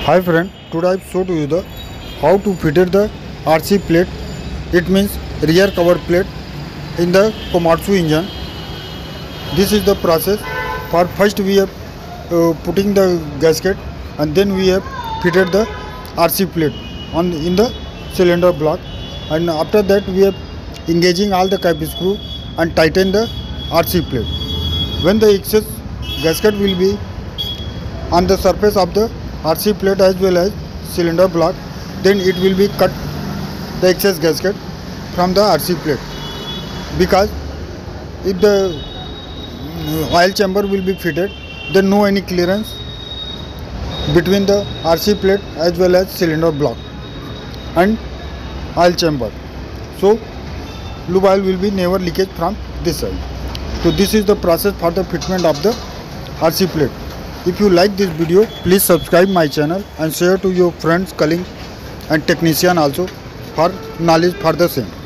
Hi friend, today I show to you the how to fit the RC plate. It means rear cover plate in the Komatsu engine. This is the process. For first we have putting the gasket, and then we have fitted the RC plate in the cylinder block, and after that we have engaging all the cap screw and tighten the RC plate. When the excess gasket will be on the surface of the RC plate as well as cylinder block, then it will be cut the excess gasket from the RC plate, because if the oil chamber will be fitted, then no any clearance between the RC plate as well as cylinder block and oil chamber, so lube oil will be never leakage from this side. So this is the process for the fitment of the RC plate. If you like this video, please subscribe my channel and share to your friends, colleagues and technician also for knowledge for the same.